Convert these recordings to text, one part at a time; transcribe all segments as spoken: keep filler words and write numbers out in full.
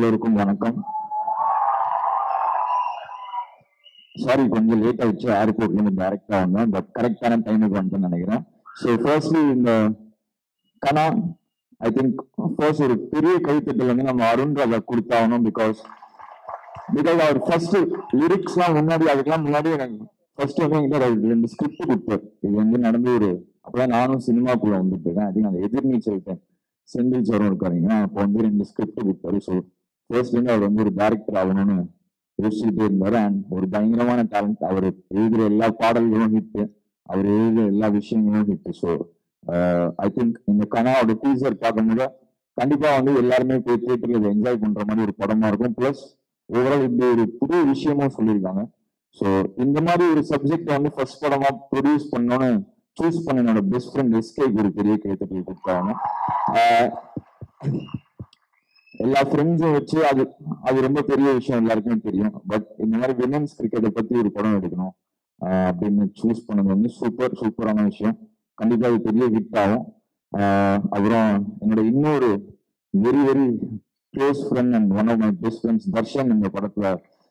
எல்லோருக்கும் வணக்கம். சாரி கொஞ்சம் லேட் ஆயிடுச்சு, ஏர்போர்ட்ல இருந்து டைரக்டா வந்தேன், பட் கரெக்டான டைமுக்கு வந்துட்டேன்னு நினைக்கிறேன். ஸோ ஃபர்ஸ்ட்லி இந்த கனா ஐ திங்க் ஃபர்ஸ்ட் ஒரு பெரிய கைத்தட்டல் வந்து நம்ம அருண் ராஜா கொடுத்தாகணும். பிகாஸ் பிகாஸ் அவர் ஃபர்ஸ்ட் லிரிக்ஸ்லாம் முன்னாடி அதுக்கெல்லாம் முன்னாடி எனக்கு ஃபர்ஸ்ட் வந்து எங்கிட்ட ரெண்டு ஸ்கிரிப்ட் கொடுத்தார். இது வந்து நடந்து ஒரு அப்பதான் நானும் சினிமாக்குள்ள வந்துட்டு இருக்கேன். ஐ திங்க் அந்த எதிர்நீச்சல் செந்தில் சாரும் இருக்காருங்க. அப்போ வந்து ரெண்டு ஸ்கிரிப்ட் கொடுத்தாரு. ஸோ ஃபர்ஸ்ட்லேருந்து அவர் வந்து ஒரு டேரக்டர் ஆகணும்னு யோசிச்சுட்டே இருந்தாரு. அண்ட் ஒரு பயங்கரமான டேலண்ட். அவர் எழுதுற எல்லா பாடல்களும் ஹிட்டு, அவர் எழுதுற எல்லா விஷயங்களும் ஹிட்டு. ஸோ ஐ திங்க் இந்த கனாவோட டீசர் பார்க்கும்போது கண்டிப்பா வந்து எல்லாருமே போய் தியேட்டர்ல இதை என்ஜாய் பண்ற மாதிரி ஒரு படமா இருக்கும். பிளஸ் ஓவரால் இப்படி ஒரு புது விஷயமும் சொல்லியிருக்காங்க. ஸோ இந்த மாதிரி ஒரு சப்ஜெக்ட் வந்து ஃபர்ஸ்ட் படமா ப்ரொடியூஸ் பண்ணணும்னு சூஸ் பண்ண என்னோட பெஸ்ட் ஃப்ரெண்ட் எஸ்கேக்கு ஒரு பெரிய கைத்தட்டல் கொடுத்தாங்க. எல்லா ஃப்ரெண்ட்ஸும் வச்சு அது அது ரொம்ப பெரிய விஷயம், எல்லாருக்குமே தெரியும். பட் இந்த மாதிரி விமென்ஸ் கிரிக்கெட்டை பத்தி ஒரு படம் எடுக்கணும் அப்படின்னு சூஸ் பண்ணது வந்து சூப்பர் சூப்பரான விஷயம். கண்டிப்பா அது பெரிய ஹிட் ஆகும். அப்புறம் என்னோட இன்னொரு very very close friend and one of my best friends Darshan இந்த படத்துல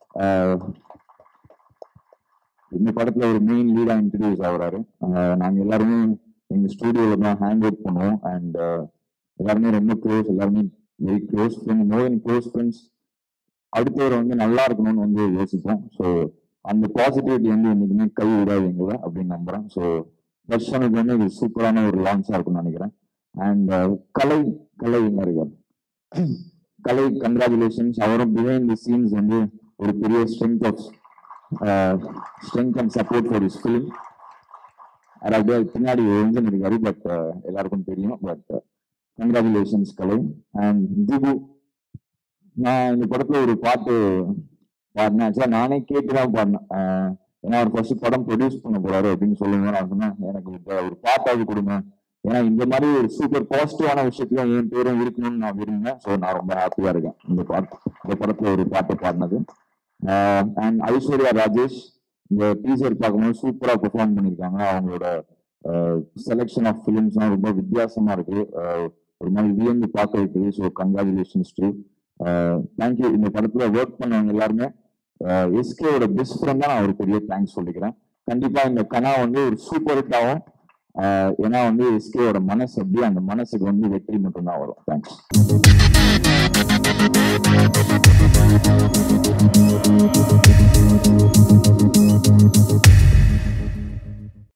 இந்த படத்துல ஒரு மெயின் லீடா இன்ட்ரடியூஸ் ஆகுறாரு. நாங்க எல்லாருமே எங்க ஸ்டூடியோல தான் ஹேங் அவுட் பண்ணுவோம். அண்ட் எல்லாருமே ரொம்ப க்ளோஸ், எல்லாருமே very close friend, more than close friends. அடுத்தவரை வந்து நல்லா இருக்கணும்னு வந்து யோசிப்போம். ஸோ அந்த பாசிட்டிவிட்டி வந்து என்னைக்குமே கை விடாது எங்களை அப்படின்னு நம்புறேன். ஸோ தர்ஷனுக்கு வந்து இது சூப்பரான ஒரு லான்ச்சா இருக்கும்னு நினைக்கிறேன். அண்ட் கலை கலை என்ன இருக்காரு கலை கங்க்ராச்சுலேஷன்ஸ். அவரும் பிஹைண்ட் தி சீன்ஸ் வந்து ஒரு பெரிய strength of strength and support for his film. அதாவது பின்னாடி என்ஜின் இருக்காரு, பட் எல்லாருக்கும் தெரியும். But congratulations Kalai. And Dhibu, நான் இந்த படத்துல ஒரு பாட்டு பாடினேன். ஆக்சுவலா நானே கேட்டுதான் பாடினேன். ஏன்னா அவர் ஃபர்ஸ்ட் படம் ப்ரொடியூஸ் பண்ண போறாரு அப்படின்னு சொல்லுங்க. நான் சொன்னேன் எனக்கு ஒரு பாட்டாவது கொடுங்க, ஏன்னா இந்த மாதிரி ஒரு சூப்பர் பாசிட்டிவான விஷயத்துல என் பேரும் இருக்கணும்னு நான் விரும்புறேன். ஸோ நான் ரொம்ப ஹாப்பியா இருக்கேன் இந்த பாட்டு இந்த படத்துல ஒரு பாட்டு பாடினது. அண்ட் ஐஸ்வர்யா ராஜேஷ் இந்த டீசர் பார்க்கும்போது சூப்பரா பெர்ஃபார்ம் பண்ணியிருக்காங்க. அவங்களோட செலெக்ஷன் ஆஃப் ஃபிலிம்ஸ்லாம் ரொம்ப வித்தியாசமா இருக்கு, ஒரு மாதிரி வியந்து பார்க்க வைக்குது. So congratulations to thank you. இந்த படத்துல ஒர்க் பண்ணவங்க எல்லாருமே எஸ்கேவோட பெஸ்ட் ஃப்ரெண்ட் தான் நான் ஒரு பெரிய தேங்க்ஸ் சொல்லிக்கிறேன். கண்டிப்பா இந்த கனா வந்து ஒரு சூப்பர் ஹிட் ஆகும். ஏன்னா வந்து எஸ்கேவோட மனசு அப்படி, அந்த மனசுக்கு வந்து வெற்றி மட்டும்தான் வரும். தேங்க்ஸ்.